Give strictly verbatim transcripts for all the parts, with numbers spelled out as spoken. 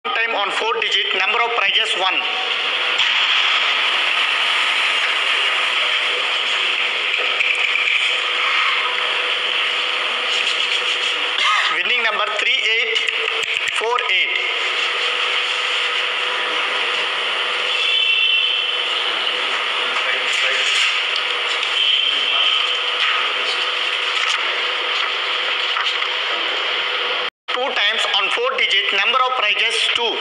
Time on four digit number of prizes one. Winning number three eight four eight. Two times on four digit number of prizes two.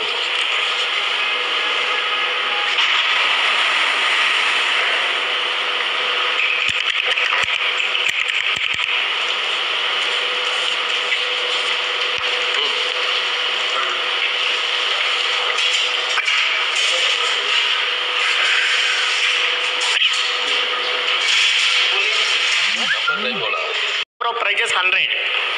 Number of prizes one hundred.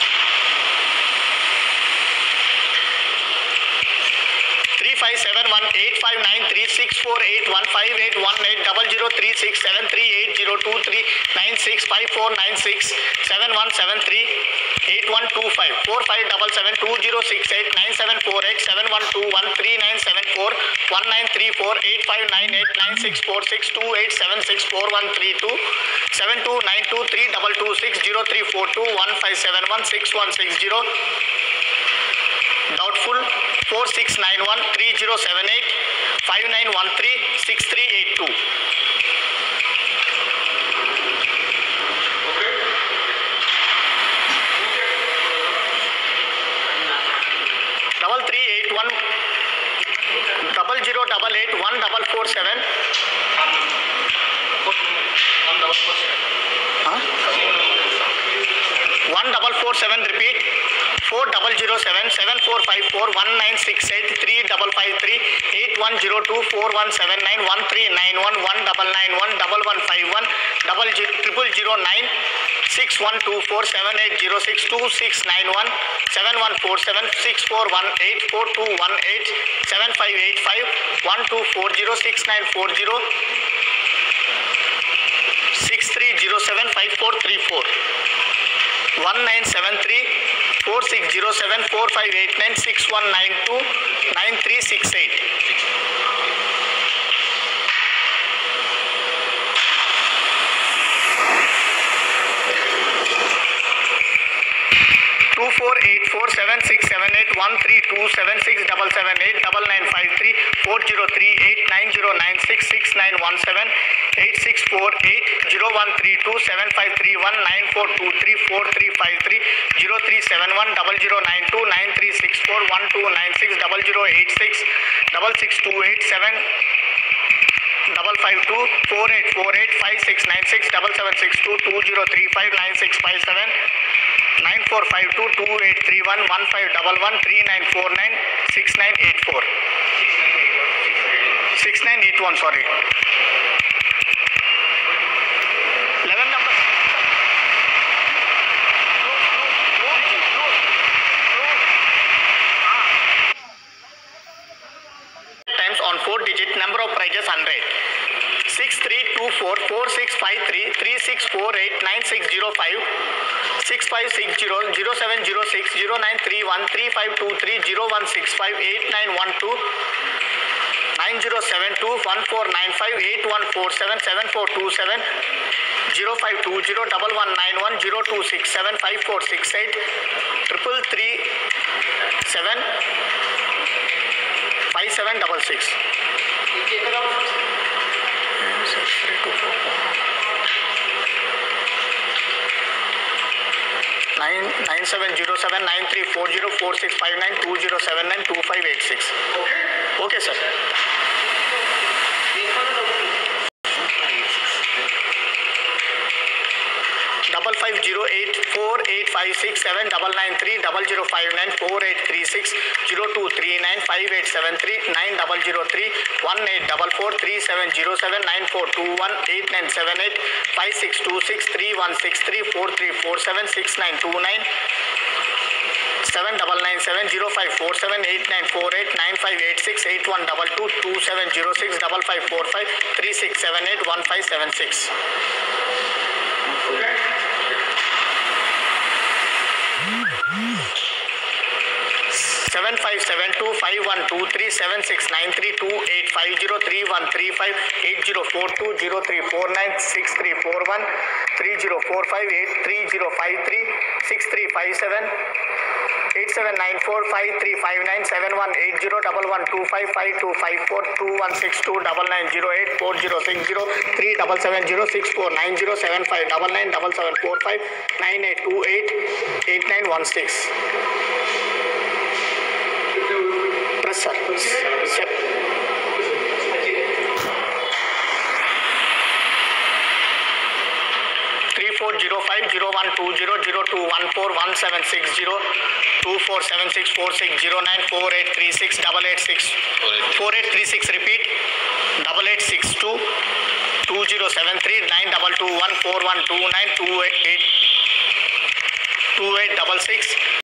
three five seven one eight five nine three six four eight one five eight one eight double zero three six seven three eight zero two three nine six five four nine six seven one seven three eight one two five four five double seven two zero six eight nine seven four eight seven one two one three nine seven four one nine three four eight five nine eight nine six four six two eight seven six four one three two seven two nine two three double two six zero three four two one five seven one six one six zero. Doubtful four six nine one three zero seven eight five nine one three six three eight two. Double three eight one double zero double eight one double four seven. Huh? One double four seven. Repeat. Four double zero seven seven four five four one nine six eight three double five three eight one zero two four one seven nine one three nine one one double nine one double one five one double triple zero nine six one two four seven eight zero six two six nine one seven one four seven six four one eight four two one eight seven five eight five one two four zero six nine four zero six three zero seven five four three four one nine seven three four six zero seven four five eight nine six one nine two nine three six eight. Two four eight four seven six seven eight one three two seven six double seven eight double nine five three four zero three eight nine zero nine six six nine one seven eight six four eight zero one three two seven five three one nine four two three four three five three zero three seven one double zero nine two nine three six four one two nine six double zero eight six double six two eight seven double five two four eight four eight five six nine six double seven six two two zero three five nine six five seven nine four five two two eight three one one five double one three nine four nine six nine eight four six nine eight one. Sorry. eleven numbers. Times on four digit number of prizes one hundred. six three two four four six five three three six four eight nine six zero five six five six zero zero seven zero six zero nine three one three five two three zero one six five eight nine one two nine zero seven two one four nine five eight one four seven seven four two seven zero five two zero double one nine one zero two six seven five four six eight triple three seven five seven double six. Nine nine seven zero seven nine three four zero four six five nine two zero seven nine two five eight six. Okay. Okay, sir. Double five zero eight four eight five six seven double nine three double zero five nine four eight three six zero two three nine five eight seven three nine double zero three one eight double four three seven zero seven nine four two one eight nine seven eight five six two six three one six three four three four seven six nine two nine seven double nine seven zero five four seven eight nine four eight nine five eight six eight one double two two seven zero six double five four five three six seven eight one five seven six. seven five seven two five one two three seven six nine three two eight five zero three one three five eight zero four two zero three four nine six three four one three zero four five eight three zero five three six three five seven eight seven nine four five three five nine seven one eight zero one one two five five two five four two one six two nine nine zero eight four zero six zero three seven seven zero six four nine zero seven five nine nine seven seven four five nine eight two eight eight nine one six. Press sir. Step. three four zero five zero one two zero zero two one four one seven six zero two four seven six four six zero nine four eight three six eight eight six four eight three six repeat eight eight six two two zero seven three nine two two one four one two nine two eight two eight six six.